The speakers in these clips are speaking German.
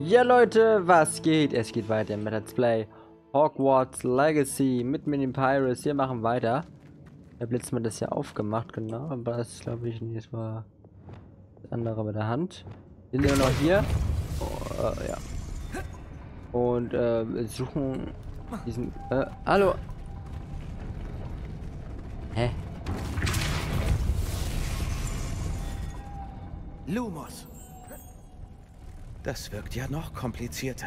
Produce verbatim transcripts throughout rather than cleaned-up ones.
Ja Leute, was geht? Es geht weiter mit Let's Play Hogwarts Legacy mit Mini Pirates. Wir machen weiter. Ich habe letztes Mal das ja aufgemacht, genau. Aber das glaube ich nicht. Das war das andere bei der Hand. Wir sind ja noch hier. Oh, äh, ja. Und äh, wir suchen diesen. Äh, hallo. Hä? Lumos. Das wirkt ja noch komplizierter.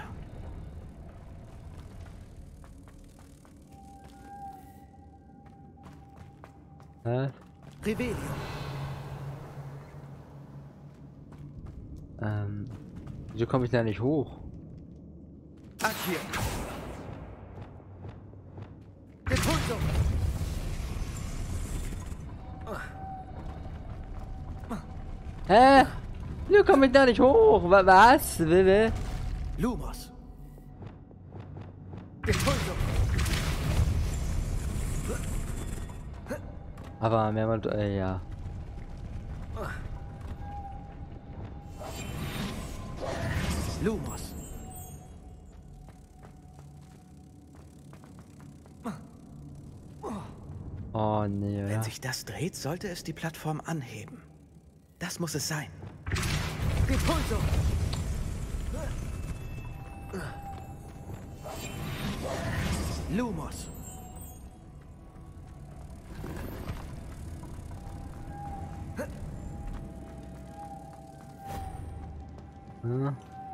Hä? Revelio. Ähm. Wieso komme ich da nicht hoch? Accio. Depulso. Hä? Wieso komme ich da nicht hoch? Wa- Was? Will? Lumos. Depulso. Aber mehrmals, äh, ja. Lumos. Oh nee, Wenn ja. sich das dreht, sollte es die Plattform anheben. Das muss es sein. Depulso. Lumos. Hm.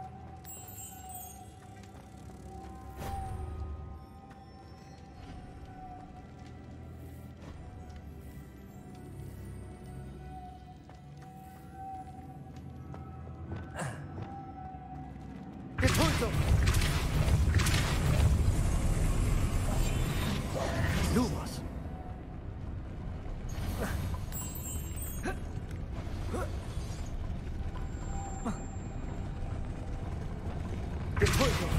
Depulso. Lumos. Depulso.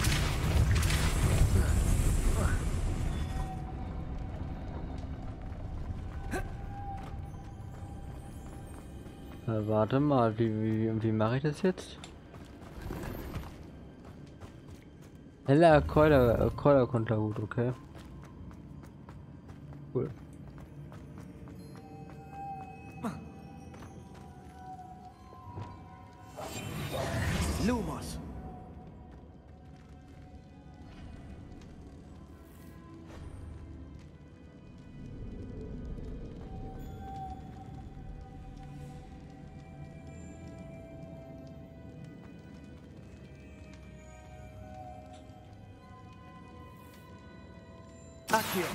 Äh, warte mal, wie, wie, wie mache ich das jetzt? Heller Keuler, Keuler Konterhut, okay. Cool. Lumos. Accio.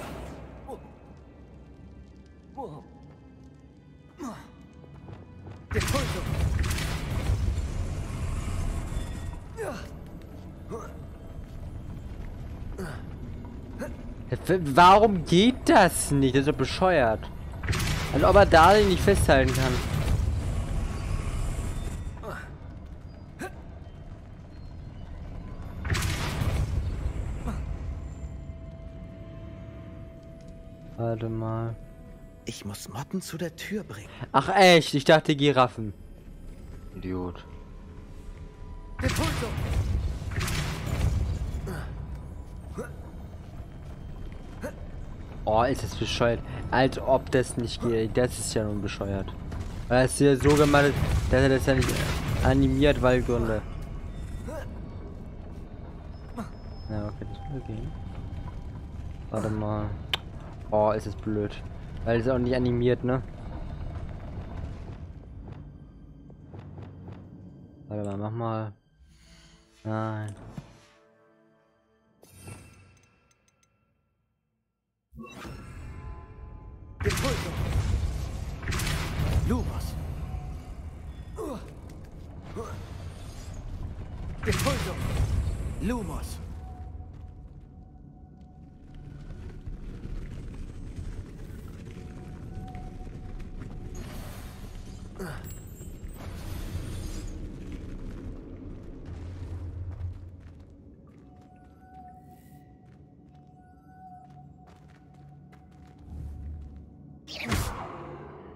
Depulso. Warum geht das nicht? Das ist doch bescheuert. Als ob er da nicht festhalten kann. Warte mal. Ich muss Motten zu der Tür bringen. Ach echt? Ich dachte Giraffen. Idiot. Depulso. Oh, ist das bescheuert. Als ob das nicht geht. Das ist ja nun bescheuert. Weil es ja so gemacht, dass er das ja nicht animiert, weil Gründe. Ja, okay, das will gehen. Warte mal. Oh, ist das blöd. Weil es auch nicht animiert, ne? Warte mal, mach mal. Nein. Depulso. Lumos. Depulso. Lumos.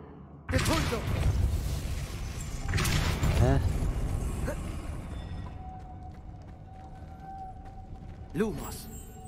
Hä? Lumos.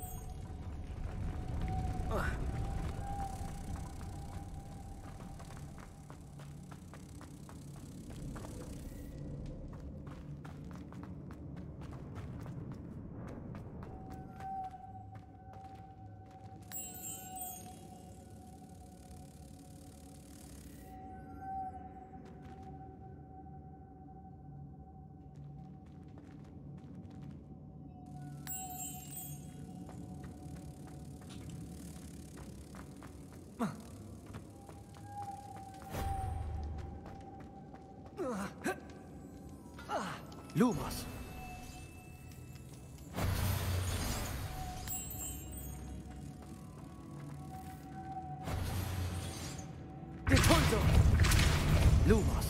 Lumos. Depulso. Lumos.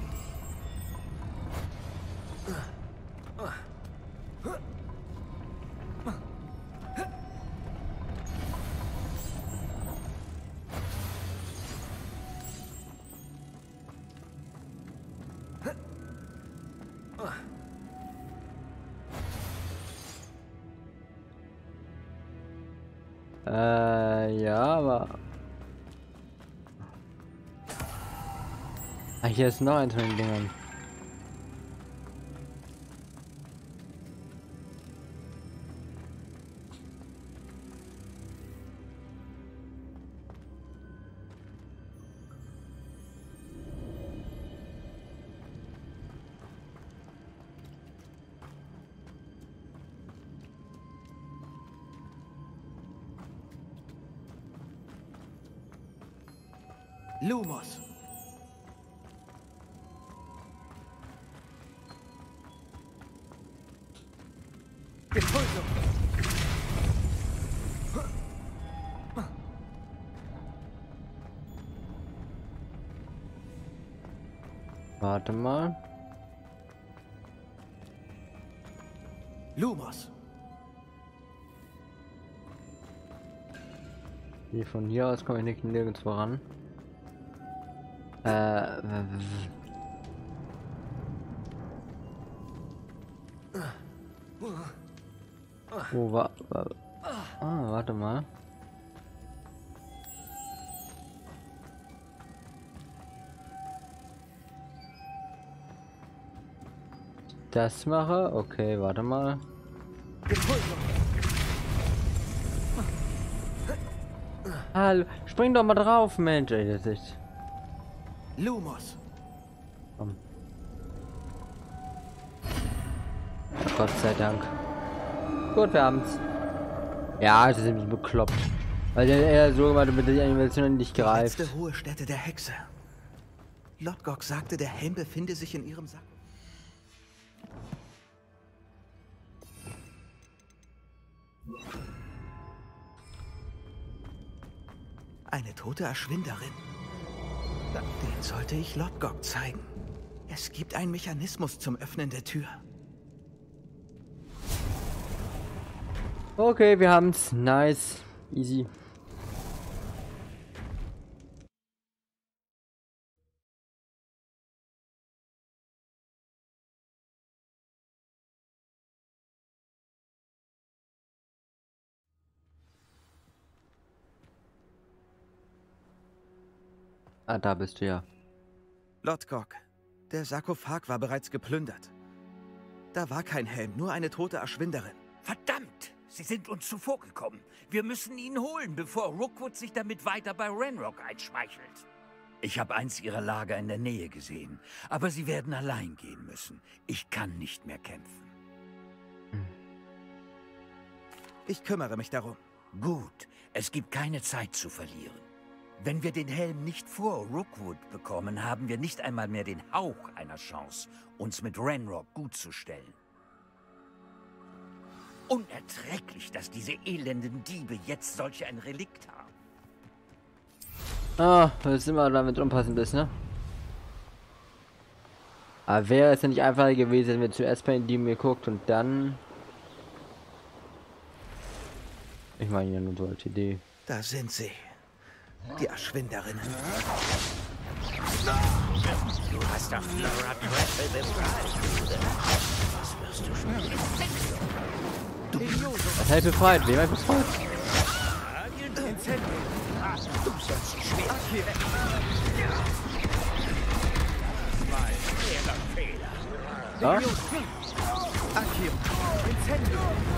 Äh, ja, aber... Ah, hier ist noch eins von den Dingern. Lumos. Depulso. Warte mal. Lumos. Hier von hier aus komme ich nicht nirgends voran. Äh. Wo war. war ah, warte mal. Das mache? Okay, warte mal. Hallo, spring doch mal drauf, Mensch, ey, das ist. Lumos. Komm. Gott sei Dank. Gut, wir haben's. Ja, das ist nämlich bekloppt. Weil der eher so, weil du mit der Animation nicht greift. Die letzte Ruhestätte der Hexe. Lodgok sagte, der Helm befinde sich in ihrem Sack. Eine tote Erschwinderin. Den sollte ich Lodgok zeigen. Es gibt einen Mechanismus zum Öffnen der Tür. Okay, wir haben's. Nice. Easy. Ah, da bist du ja. Lodgok, der Sarkophag war bereits geplündert. Da war kein Helm, nur eine tote Erschwinderin. Verdammt! Sie sind uns zuvorgekommen. Wir müssen ihn holen, bevor Rookwood sich damit weiter bei Ranrock einschmeichelt. Ich habe eins ihrer Lager in der Nähe gesehen, aber sie werden allein gehen müssen. Ich kann nicht mehr kämpfen. Ich kümmere mich darum. Gut, es gibt keine Zeit zu verlieren. Wenn wir den Helm nicht vor Rookwood bekommen, haben wir nicht einmal mehr den Hauch einer Chance, uns mit Ranrock gut zu stellen. Unerträglich, dass diese elenden Diebe jetzt solch ein Relikt haben. Ah, das ist immer damit unpassend ist, ne? Aber wäre es ja nicht einfacher gewesen, wenn wir zuerst bei den Dieben geguckt und dann... Ich meine ja nur so als Idee. Da sind sie. Die Erschwinderinnen. Du hast auf Flora Trapple befreit. Was wirst du spielen? Was Hey, befreit. Wen hab ich befreit? Du sollst schwer hier. Ja? Akio. Incendio.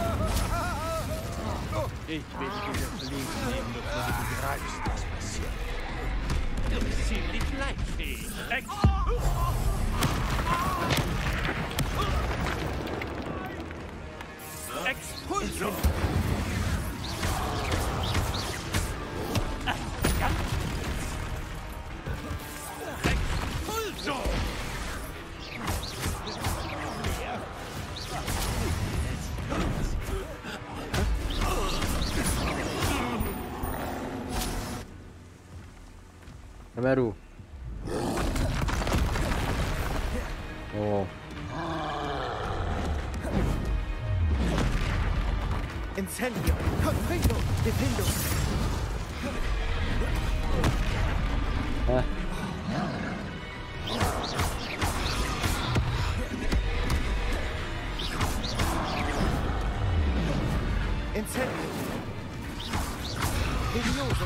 Ich will dieses Leben nehmen, bevor du begreifst, was passiert. Du bist ziemlich leitfähig. Ex Expulso! Expulso! Komm her, du. Oh. Incendio. Confringo. Defindo. Ah. Incendio. Vignoso.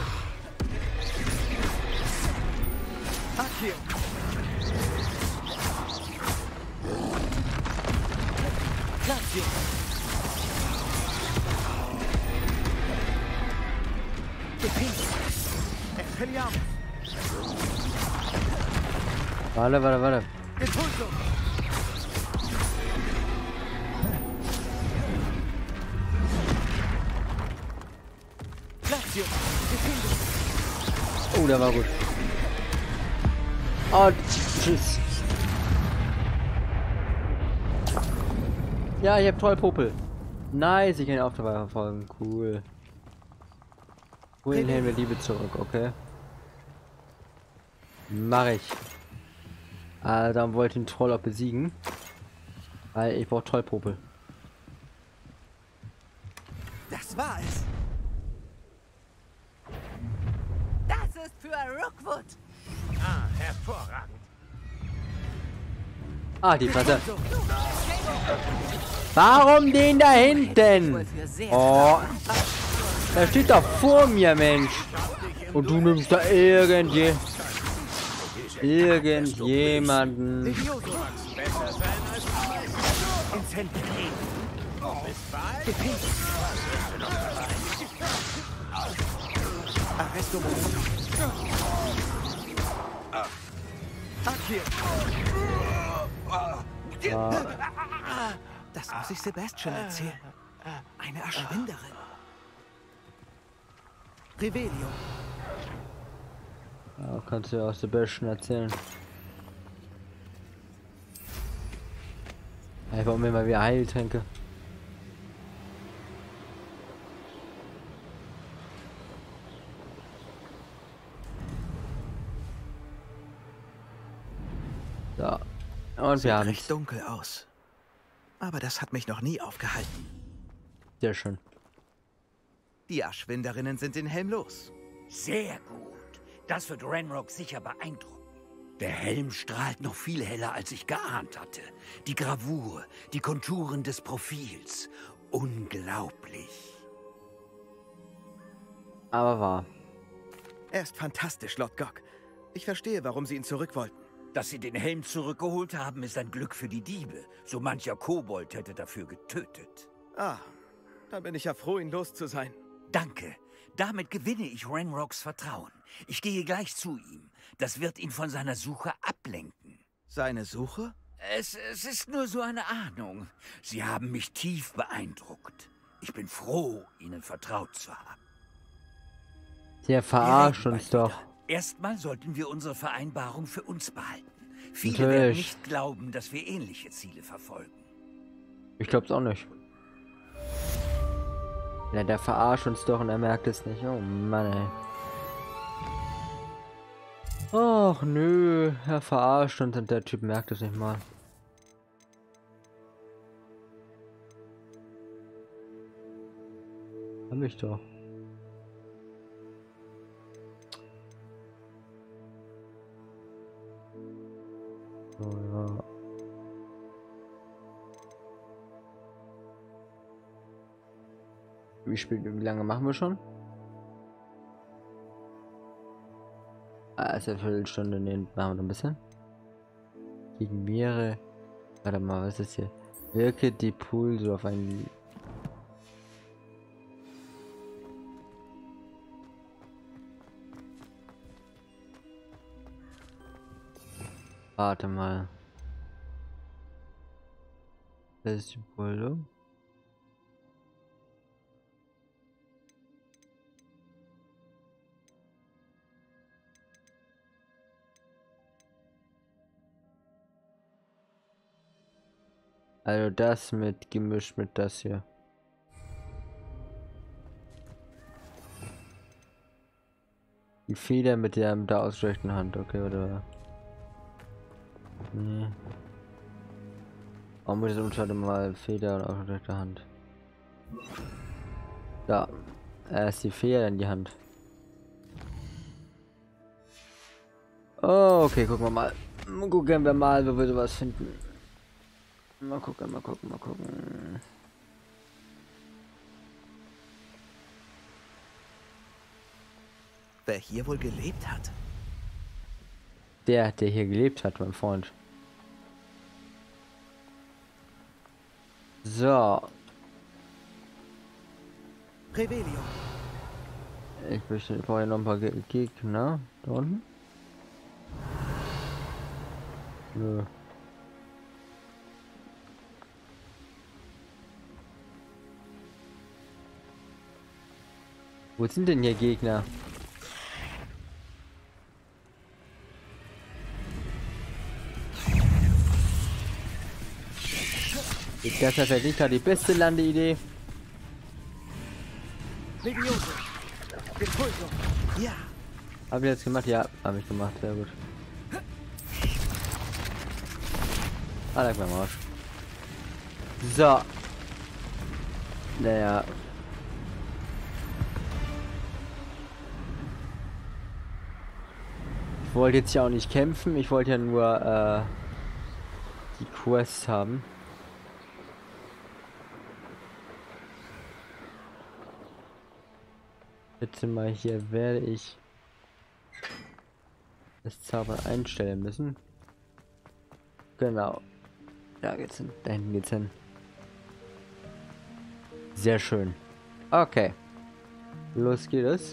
Akio. Lazio. Expelliarmus. Warte, warte, warte. Expulso. Lazio. Defindo. Oh, der war gut. Oh, tschüss. Ja, ich hab Trollpopel. Nice, ich kann den Auftrag verfolgen. Cool. Wohin wir Liebe zurück, okay. Mach ich. Also, dann wollte ich den Troll auch besiegen. Weil ich brauche Trollpopel. Das war es. Das ist für Rookwood. Ah, hervorragend. Ah, die Fresse. Warum den da hinten? Oh. Er steht doch vor mir, Mensch. Und du nimmst da irgendwie irgendjemanden. Vignoso. Incendio. Defindo. Arresto Momono. Akio. Ah, Das muss ich Sebastian erzählen. Eine Erschwinderin. Revelio. ja, kannst du ja auch Sebastian erzählen. Ich brauche mir mal wieder Heiltränke. So. Und Sieht wir haben recht dunkel aus. Aber das hat mich noch nie aufgehalten. sehr schön. Die Erschwinderinnen sind den Helm los. Sehr gut. Das wird Ranrock sicher beeindrucken. Der Helm strahlt noch viel heller, als ich geahnt hatte. Die Gravur, die Konturen des Profils. Unglaublich. Aber wahr. Er ist fantastisch, Lord Gog. Ich verstehe, warum Sie ihn zurück wollten. Dass sie den Helm zurückgeholt haben, ist ein Glück für die Diebe. So mancher Kobold hätte dafür getötet. Ah, dann bin ich ja froh, ihn los zu sein. Danke. Damit gewinne ich Ranrocks Vertrauen. Ich gehe gleich zu ihm. Das wird ihn von seiner Suche ablenken. Seine Suche? Es, es ist nur so eine Ahnung. Sie haben mich tief beeindruckt. Ich bin froh, Ihnen vertraut zu haben. Der verarscht uns doch. Erstmal sollten wir unsere Vereinbarung für uns behalten. Viele Natürlich. werden nicht glauben, dass wir ähnliche Ziele verfolgen. Ich glaub's auch nicht. Ja, der verarscht uns doch und er merkt es nicht. Oh Mann, ey. Och nö, er verarscht uns und der Typ merkt es nicht mal. Hab ich doch. So, ja. Wie spät, wie lange machen wir schon? Ah, ist eine Viertelstunde, ne, machen wir noch ein bisschen. Gegen mehrere. Warte mal, was ist hier? Wirke die Pulse auf einen. Warte mal. Das ist die Pulse. Also das mit gemischt mit das hier. Die Feder mit der mit der ausgestreckten Hand, okay, oder? Nee. Auch mit der Unterscheide mal Feder und ausgestreckte Hand. Da. Erst die Feder in die Hand. Oh, okay, gucken wir mal. Gucken wir mal, wo wir sowas finden. Mal gucken, mal gucken, mal gucken. Wer hier wohl gelebt hat? Der, der hier gelebt hat, mein Freund. So. Revelio. Ich möchte, ich brauche ja noch ein paar Ge Gegner. Da unten? Nö. Wo sind denn hier Gegner? Das ist ja nicht gerade die beste Landeidee. Ja. Hab ich jetzt gemacht? Ja, habe ich gemacht. Sehr gut. Ah, da beim Arsch. So. Naja. Ich wollte jetzt ja auch nicht kämpfen. Ich wollte ja nur äh, die Quest haben. Bitte mal, hier werde ich das Zaubern einstellen müssen. Genau. Da geht's hin. Da hinten geht's hin. Sehr schön. Okay. Los geht es.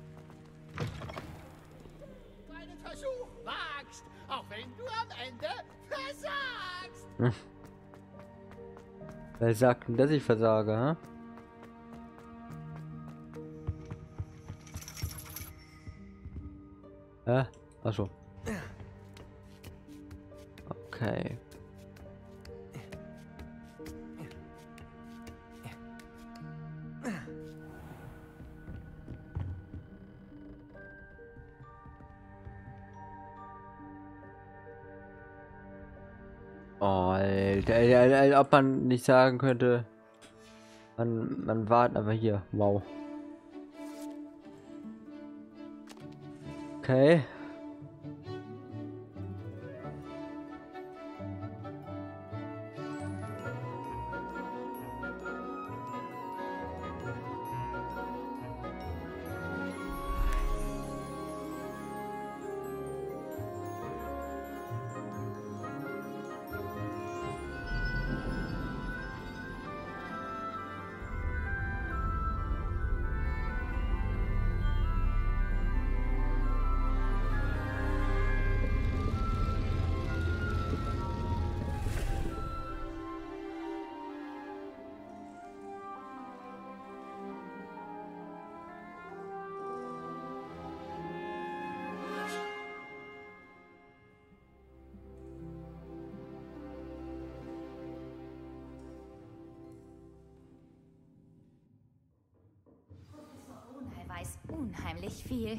Einen Versuch wagst, auch wenn du am Ende versagst. Hm. Wer sagt denn, dass ich versage, ha? Hä? Achso. Okay. Oh, Alter, Alter, Alter, ob man nicht sagen könnte, man, man wartet aber hier. Wow. Okay. Weiß unheimlich viel.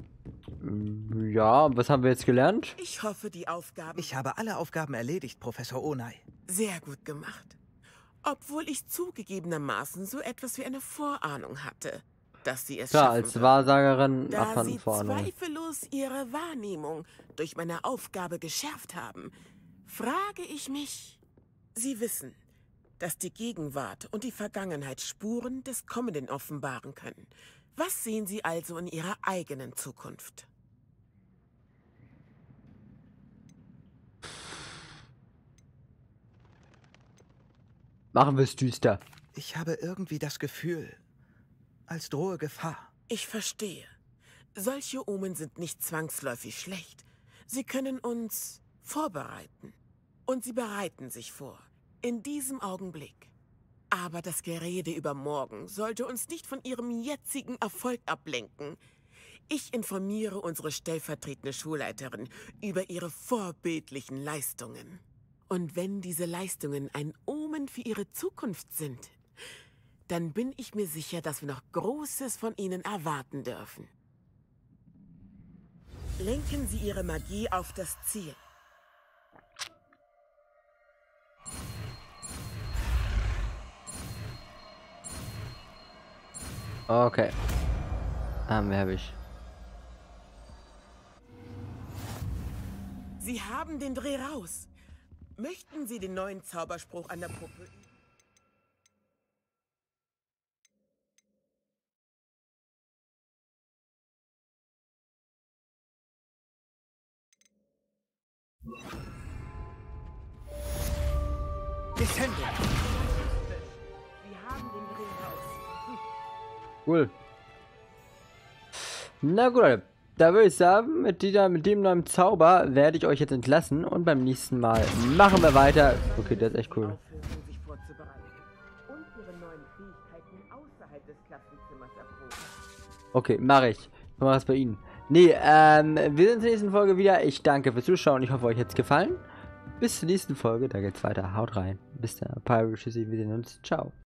Ja, was haben wir jetzt gelernt? Ich hoffe, die Aufgaben... Ich habe alle Aufgaben erledigt, Professor Onai. Sehr gut gemacht. Obwohl ich zugegebenermaßen so etwas wie eine Vorahnung hatte, dass sie es Klar, schaffen als wird. Wahrsagerin hat Da man sie Vorahnung. zweifellos ihre Wahrnehmung durch meine Aufgabe geschärft haben, frage ich mich... Sie wissen, dass die Gegenwart und die Vergangenheit Spuren des Kommenden offenbaren können. Was sehen Sie also in Ihrer eigenen Zukunft? Machen wir es düster. Ich habe irgendwie das Gefühl, als drohe Gefahr. Ich verstehe. Solche Omen sind nicht zwangsläufig schlecht. Sie können uns vorbereiten. Und sie bereiten sich vor. In diesem Augenblick. Aber das Gerede über morgen sollte uns nicht von ihrem jetzigen Erfolg ablenken. Ich informiere unsere stellvertretende Schulleiterin über ihre vorbildlichen Leistungen. Und wenn diese Leistungen ein Omen für ihre Zukunft sind, dann bin ich mir sicher, dass wir noch Großes von ihnen erwarten dürfen. Lenken Sie Ihre Magie auf das Ziel. Okay. Ah, mehr habe ich. Sie haben den Dreh raus. Möchten Sie den neuen Zauberspruch an der Puppe? Descendant! Sie haben den Dreh raus. Cool. Na gut, Leute. Da würde ich sagen, mit, dieser, mit dem neuen Zauber werde ich euch jetzt entlassen und beim nächsten Mal machen wir weiter. Okay, das ist echt cool. Aufhören, sich vorzubereiten und Ihre neuen Fähigkeiten außerhalb des Klassenzimmers erproben. Okay, mache ich. Ich mache es bei Ihnen. Nee, ähm, wir sehen uns in der nächsten Folge wieder. Ich danke fürs Zuschauen. Ich hoffe, euch hat es gefallen. Bis zur nächsten Folge. Da geht's weiter. Haut rein. Bis dann. Pirate, tschüssi. Wir sehen uns. Ciao.